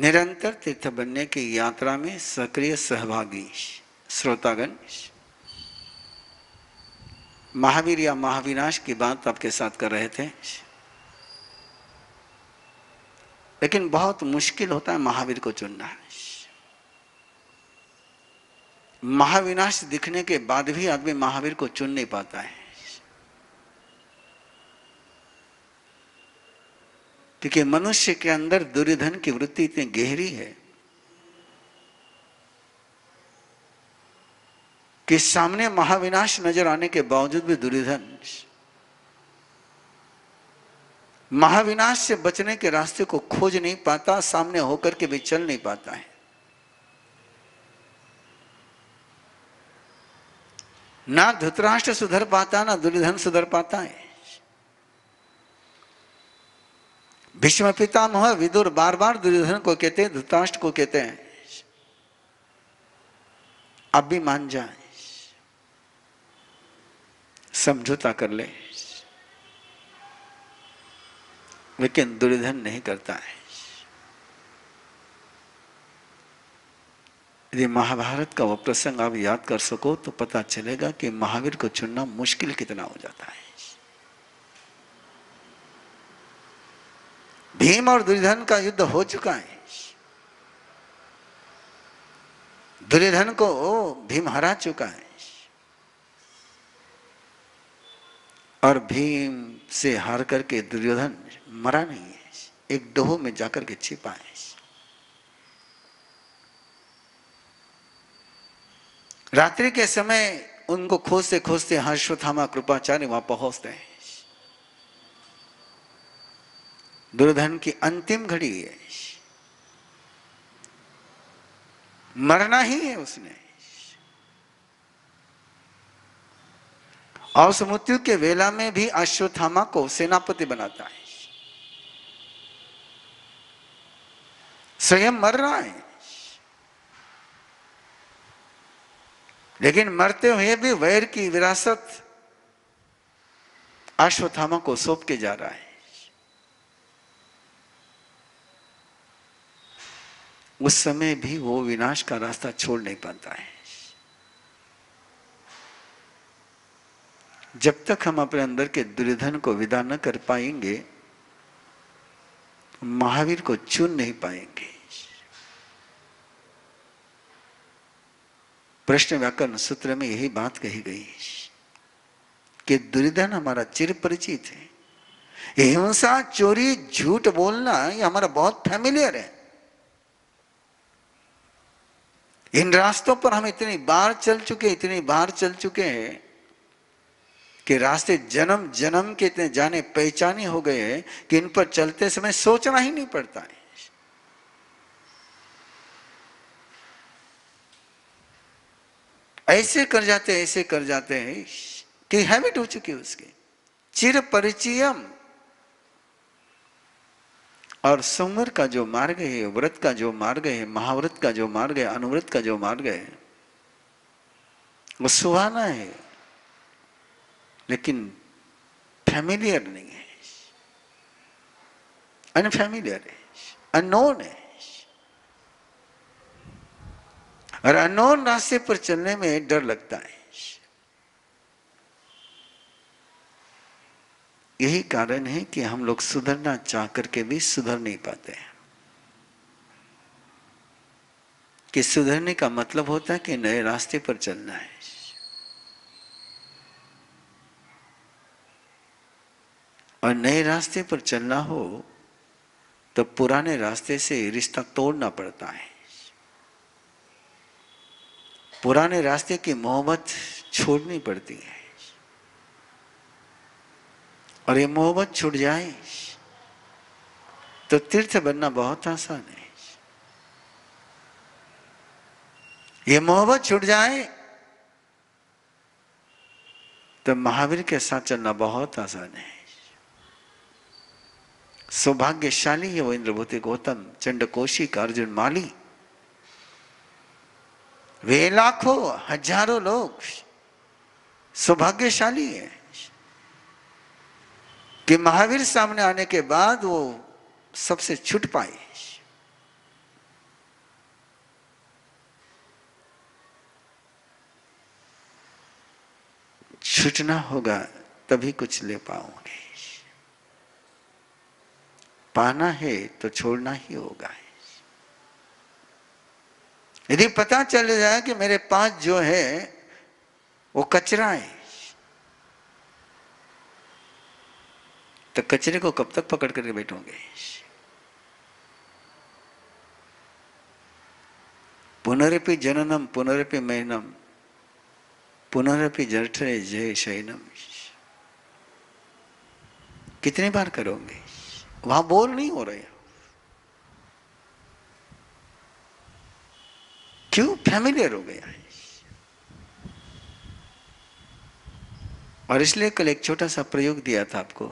निरंतर तीर्थ बनने की यात्रा में सक्रिय सहभागी श्रोतागण, महावीर या महाविनाश की बात आपके साथ कर रहे थे। लेकिन बहुत मुश्किल होता है महावीर को चुनना। महाविनाश दिखने के बाद भी आदमी महावीर को चुन नहीं पाता है, क्योंकि मनुष्य के अंदर दुर्योधन की वृत्ति इतनी गहरी है कि सामने महाविनाश नजर आने के बावजूद भी दुर्योधन महाविनाश से बचने के रास्ते को खोज नहीं पाता, सामने होकर के भी चल नहीं पाता है। ना धृतराष्ट्र सुधर पाता, ना दुर्योधन सुधर पाता है। भीष्म पितामह विदुर बार बार दुर्योधन को कहते हैं, धृतराष्ट्र को कहते हैं अब भी मान जाए, समझौता कर ले, लेकिन दुर्योधन नहीं करता है। यदि महाभारत का वो प्रसंग आप याद कर सको तो पता चलेगा कि महावीर को चुनना मुश्किल कितना हो जाता है। भीम और दुर्योधन का युद्ध हो चुका है। दुर्योधन को भीम हरा चुका है और भीम से हार करके दुर्योधन मरा नहीं है, एक डोह में जाकर के छिपा है। रात्रि के समय उनको खोजते खोजते अश्वत्थामा कृपाचार्य वहां पहुंचते हैं। दुर्योधन की अंतिम घड़ी है, मरना ही है उसने, और उस मृत्यु के वेला में भी अश्वत्थामा को सेनापति बनाता है। स्वयं मर रहा है, लेकिन मरते हुए भी वैर की विरासत अश्वत्थामा को सौंप के जा रहा है। उस समय भी वो विनाश का रास्ता छोड़ नहीं पाता है। जब तक हम अपने अंदर के दुर्योधन को विदा न कर पाएंगे, महावीर को चुन नहीं पाएंगे। प्रश्न व्याकरण सूत्र में यही बात कही गई कि दुर्योधन हमारा चिर परिचित है। हिंसा, चोरी, झूठ बोलना ये हमारा बहुत फैमिलियर है। इन रास्तों पर हम इतनी बार चल चुके हैं कि रास्ते जन्म जन्म के इतने जाने पहचाने हो गए हैं कि इन पर चलते समय सोचना ही नहीं पड़ता है। ऐसे कर जाते हैं कि हैबिट हो चुकी है उसकी, चिर परिचयम। और संवर का जो मार्ग है, व्रत का जो मार्ग है, महाव्रत का जो मार्ग है, अनुव्रत का जो मार्ग है, वो सुहाना है लेकिन फैमिलियर नहीं है, अनफैमिलियर है, अननोन है। और अननोन रास्ते पर चलने में डर लगता है। यही कारण है कि हम लोग सुधरना चाह करके भी सुधर नहीं पाते हैं। कि सुधरने का मतलब होता है कि नए रास्ते पर चलना है। और नए रास्ते पर चलना हो तो पुराने रास्ते से रिश्ता तोड़ना पड़ता है। पुराने रास्ते की मोहब्बत छोड़नी पड़ती है, और ये मोहब्बत छूट जाए तो तीर्थ बनना बहुत आसान है। ये मोहब्बत छूट जाए तो महावीर के साथ चलना बहुत आसान है। सौभाग्यशाली है वो इंद्रभूति गौतम, चंडकोशिक, अर्जुन माली, वे लाखों हजारों लोग सौभाग्यशाली है कि महावीर सामने आने के बाद वो सबसे छूट पाए। छूटना होगा तभी कुछ ले पाओगे। पाना है तो छोड़ना ही होगा। यदि पता चल जाए कि मेरे पास जो है वो कचरा है, तो कचरे को कब तक पकड़ करके बैठोगे? पुनरपि जननम पुनरपि मरणम पुनरपि जठरे जय शयनम। कितनी बार करोगे? वहां बोर नहीं हो रहे? क्यों? फैमिलियर हो गया है। और इसलिए कल एक छोटा सा प्रयोग दिया था आपको,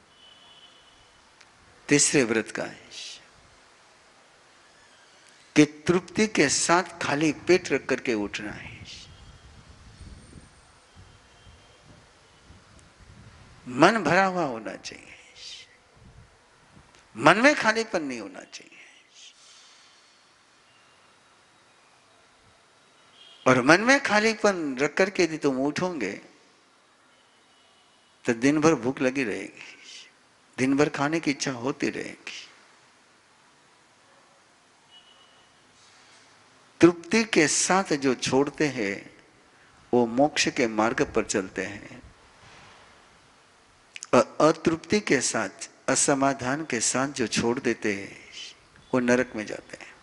तीसरे व्रत का, कि तृप्ति के साथ खाली पेट रख करके उठना है। मन भरा हुआ होना चाहिए, मन में खालीपन नहीं होना चाहिए। और मन में खालीपन रख करके यदि तुम उठोगे तो दिन भर भूख लगी रहेगी, दिन भर खाने की इच्छा होती रहेगी। तृप्ति के साथ जो छोड़ते हैं वो मोक्ष के मार्ग पर चलते हैं, और अतृप्ति के साथ, असमाधान के साथ जो छोड़ देते हैं वो नरक में जाते हैं।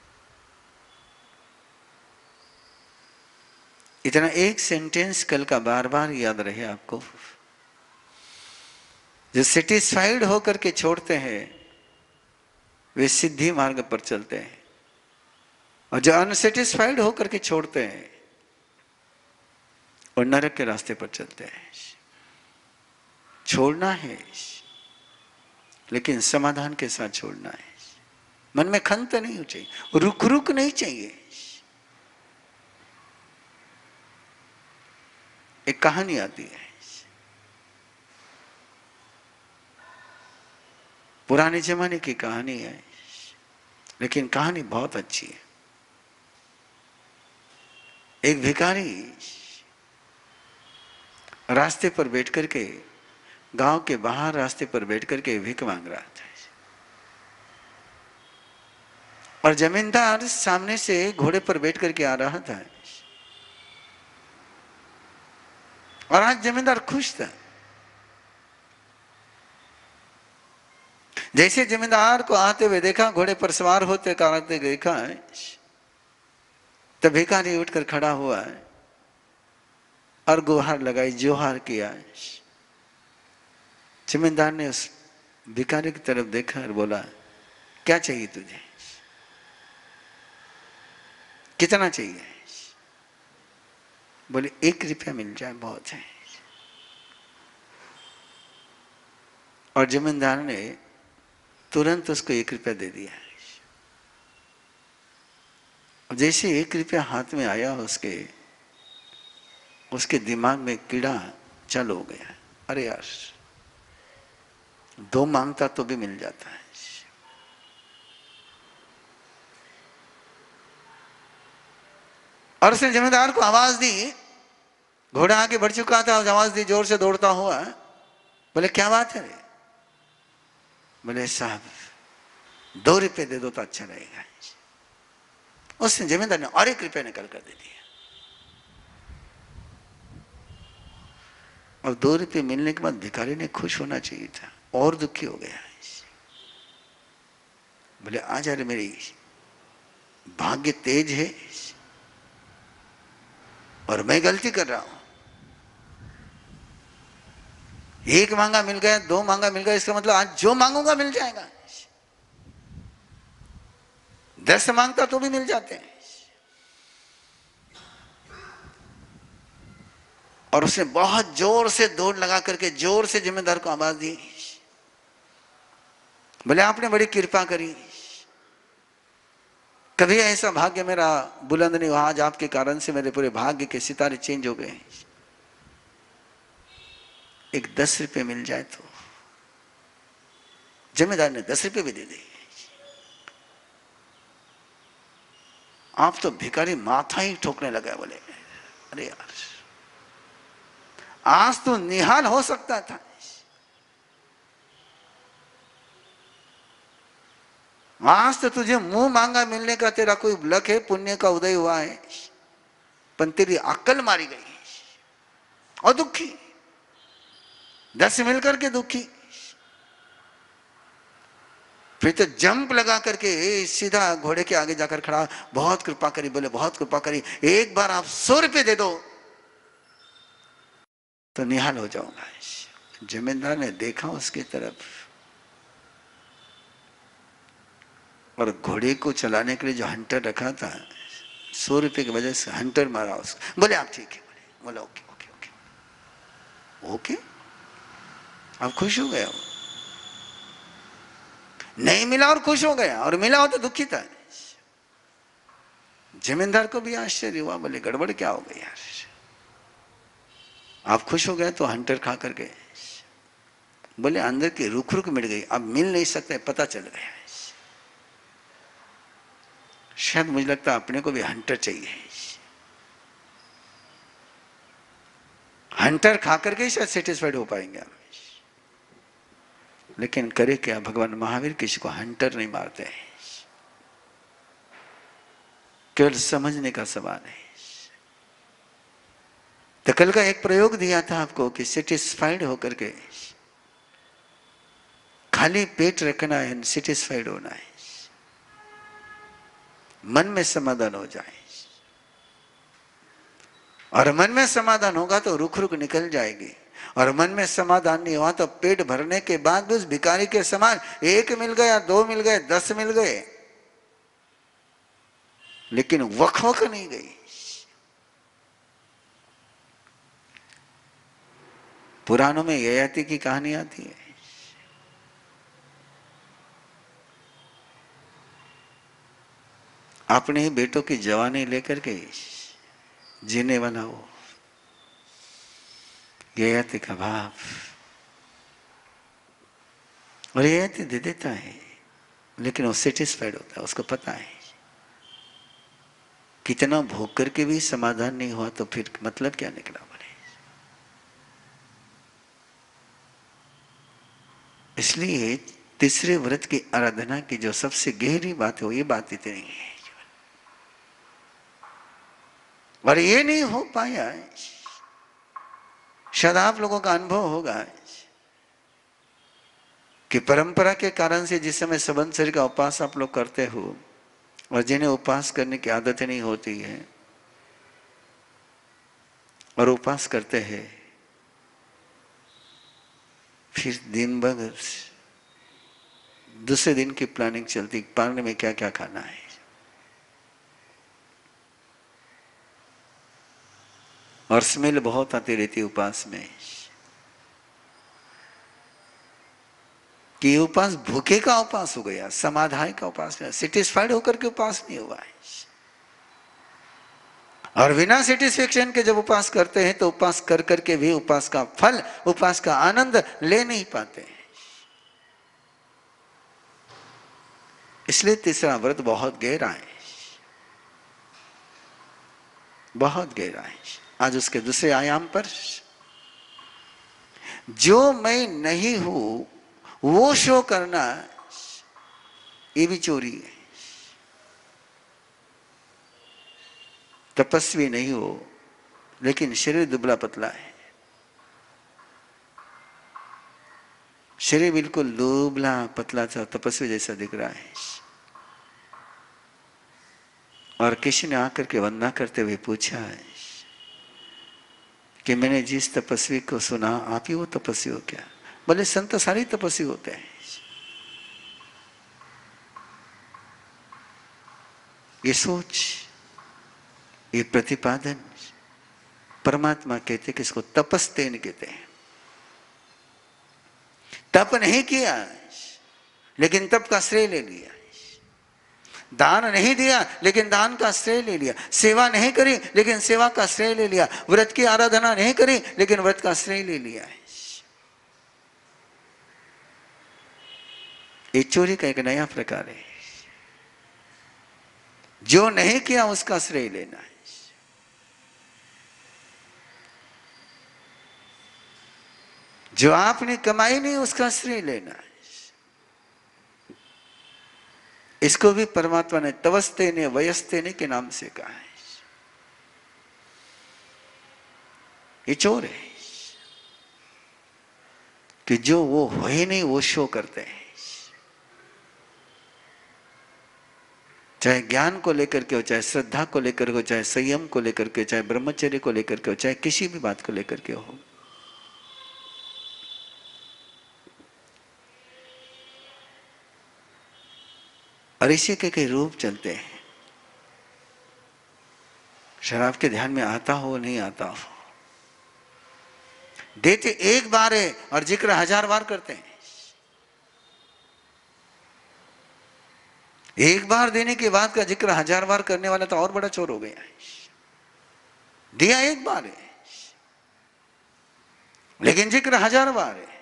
इतना एक सेंटेंस कल का बार बार याद रहे आपको। जो सेटिस्फाइड होकर के छोड़ते हैं वे सिद्धि मार्ग पर चलते हैं, और जो अनसेटिस्फाइड होकर के छोड़ते हैं और नरक के रास्ते पर चलते हैं। छोड़ना है लेकिन समाधान के साथ छोड़ना है। मन में खंत नहीं चाहिए, रुक रुक नहीं चाहिए। एक कहानी आती है, पुराने जमाने की कहानी है, लेकिन कहानी बहुत अच्छी है। एक भिखारी रास्ते पर बैठ करके, गांव के बाहर रास्ते पर बैठ करके भीख मांग रहा था, और जमींदार सामने से घोड़े पर बैठ करके आ रहा था। और आज जमींदार खुश था। जैसे जमींदार को आते हुए देखा, घोड़े पर सवार होते कराते देखा, तब भिखारी उठकर खड़ा हुआ और गुहार लगाई, जोहार किया। जमींदार ने उस भिखारी की तरफ देखा और बोला, क्या चाहिए तुझे? कितना चाहिए? बोले 1 रुपया मिल जाए बहुत है। और जमींदार ने तुरंत उसको 1 रुपया दे दिया। जैसे 1 रुपया हाथ में आया उसके दिमाग में कीड़ा चल हो गया। अरे यार, 2 मांगता तो भी मिल जाता है। और उसने जमींदार को आवाज दी, घोड़ा आगे बढ़ चुका था, आवाज दी जोर से दौड़ता हुआ। बोले क्या बात है? बोले साहब 2 रुपये दे दो तो अच्छा रहेगा। उसने जमींदार ने और 1 रुपया निकल कर दे दिया। और 2 रुपये मिलने के बाद भिखारी ने खुश होना चाहिए था, और दुखी हो गया। बोले आचार्य मेरी भाग्य तेज है और मैं गलती कर रहा हूं। 1 मांगा मिल गया, 2 मांगा मिल गया, इसका मतलब आज जो मांगूंगा मिल जाएगा। 10 मांगता तो भी मिल जाते हैं। और उसने बहुत जोर से दौड़ लगा करके जोर से जमींदार को आवाज दी, बोले आपने बड़ी कृपा करी, कभी ऐसा भाग्य मेरा बुलंद नहीं हुआ, आज आपके कारण से मेरे पूरे भाग्य के सितारे चेंज हो गए। एक 10 रुपये मिल जाए तो। जमींदार ने 10 रुपये भी दे दिए। आप तो भिखारी माथा ही ठोकने लगा। बोले अरे यार, आज तो निहाल हो सकता था। आज तो तुझे मुंह मांगा मिलने का तेरा कोई लक है, पुण्य का उदय हुआ है, पर तेरी अक्ल मारी गई और दुखी, 10 मिलकर के दुखी। फिर तो जंप लगा करके सीधा घोड़े के आगे जाकर खड़ा, बहुत कृपा करी, बोले बहुत कृपा करी, एक बार आप 100 रुपये दे दो तो निहाल हो जाऊंगा। जमींदार ने देखा उसकी तरफ और घोड़े को चलाने के लिए जो हंटर रखा था, 100 रुपये की वजह से हंटर मारा उसको। बोले आप ठीक है, बोले ओके ओके ओके ओके। आप खुश हो गया, नहीं मिला और खुश हो गया, और मिला हो तो दुखी था। जमींदार को भी आश्चर्य हुआ, बोले गड़बड़ क्या हो गई यार, आप खुश हो गए तो हंटर खा कर गए। बोले अंदर की रुख रुख मिट गई, अब मिल नहीं सकते, पता चल गया। शायद मुझे लगता है अपने को भी हंटर चाहिए, हंटर खा करके शायद सेटिस्फाइड हो पाएंगे हम। लेकिन करे क्या, भगवान महावीर किसी को हंटर नहीं मारते हैं, केवल समझने का सवाल है। तो कल का एक प्रयोग दिया था आपको कि सेटिस्फाइड होकर के खाली पेट रखना है, सेटिस्फाइड होना है, मन में समाधान हो जाए। और मन में समाधान होगा तो रुख रुख निकल जाएगी, और मन में समाधान नहीं हुआ तो पेट भरने के बाद भी उस भिखारी के समान 1 मिल गया, 2 मिल गए, 10 मिल गए, लेकिन वक वक नहीं गई। पुराणों में ययाति की कहानी आती है। अपने ही बेटों की जवानी लेकर के जीने वाला वो ययाति का भाव, और ययाति दे देता है, लेकिन वो सेटिस्फाइड होता है, उसको पता है कितना भोग करके भी समाधान नहीं हुआ तो फिर मतलब क्या निकला। बोले इसलिए तीसरे व्रत की आराधना की जो सबसे गहरी बात है वो ये बात इतनी है, और ये नहीं हो पाया, शायद आप लोगों का अनुभव होगा कि परंपरा के कारण से जिस समय संवत्सरी का उपवास आप लोग करते हो, और जिन्हें उपवास करने की आदत नहीं होती है और उपवास करते हैं, फिर दिन भर दूसरे दिन की प्लानिंग चलती, पानी में क्या क्या खाना है, और स्मेल बहुत आती रहती उपवास में कि उपवास भूखे का उपवास हो गया, समाधान का उपवास नहीं, सेटिस्फाइड होकर के उपवास नहीं हुआ है। और बिना सेटिस्फेक्शन के जब उपवास करते हैं तो उपवास कर करके भी उपवास का फल, उपवास का आनंद ले नहीं पाते हैं। इसलिए तीसरा व्रत बहुत गहरा है, बहुत गहरा है। आज उसके दूसरे आयाम पर जो मैं नहीं हूं वो शो करना, ये भी चोरी है। तपस्वी नहीं हो लेकिन शरीर दुबला पतला है, शरीर बिल्कुल दुबला पतला सा तपस्वी जैसा दिख रहा है, और किसी ने आकर के वंदना करते हुए पूछा है कि मैंने जिस तपस्वी को सुना आप ही वो तपस्वी हो क्या? बोले संत सारे तपस्वी होते हैं। ये सोच, ये प्रतिपादन परमात्मा कहते कि इसको तपस्तेन कहते हैं। तप नहीं किया लेकिन तप का श्रेय ले लिया, दान नहीं दिया लेकिन दान का श्रेय ले लिया, सेवा नहीं करी लेकिन सेवा का श्रेय ले लिया, व्रत की आराधना नहीं करी लेकिन व्रत का श्रेय ले लिया है। ये चोरी का एक नया प्रकार है, जो नहीं किया उसका श्रेय लेना है। जो आपने कमाई नहीं उसका श्रेय लेना है। इसको भी परमात्मा ने तवस्ते ने वयस्ते ने के नाम से कहा है। ये चोर है कि जो वो हो ही नहीं वो शो करते हैं, चाहे ज्ञान को लेकर के हो, चाहे श्रद्धा को लेकर के हो, चाहे संयम को लेकर के, चाहे ब्रह्मचर्य को लेकर के हो, चाहे किसी भी बात को लेकर के हो। और इसी के कई रूप चलते हैं। शराब के ध्यान में आता हो नहीं आता हो, देते एक बार है और जिक्र 1000 बार करते हैं। एक बार देने के बाद का जिक्र 1000 बार करने वाला तो और बड़ा चोर हो गया है। दिया एक बार है लेकिन जिक्र 1000 बार है।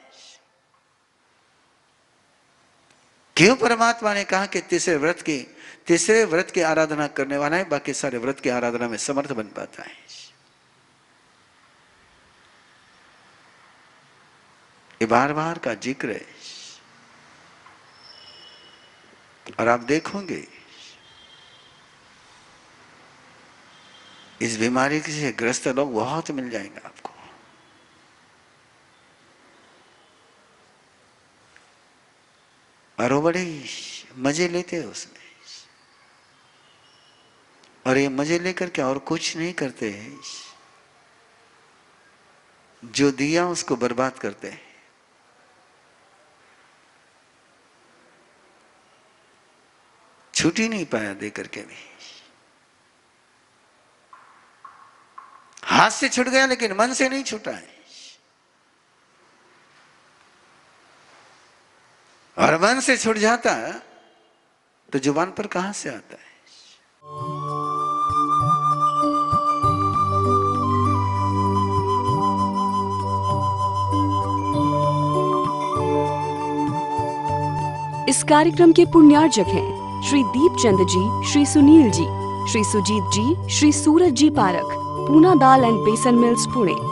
क्यों परमात्मा ने कहा कि तीसरे व्रत की आराधना करने वाला है बाकी सारे व्रत की आराधना में समर्थ बन पाता है। ये बार बार का जिक्र है। और आप देखोगे इस बीमारी से ग्रस्त लोग बहुत मिल जाएंगे आपको। और वो बड़े मजे लेते हैं उसमें, और ये मजे लेकर के और कुछ नहीं करते हैं, जो दिया उसको बर्बाद करते हैं। छूट ही नहीं पाया दे करके भी, हाथ से छूट गया लेकिन मन से नहीं छूटा है। और मन से छूट जाता तो जुबान पर कहां से आता है। इस कार्यक्रम के पुण्यार्जक हैं श्री दीपचंद जी, श्री सुनील जी, श्री सुजीत जी, श्री सूरज जी पारक, पूना दाल एंड बेसन मिल्स, पुणे।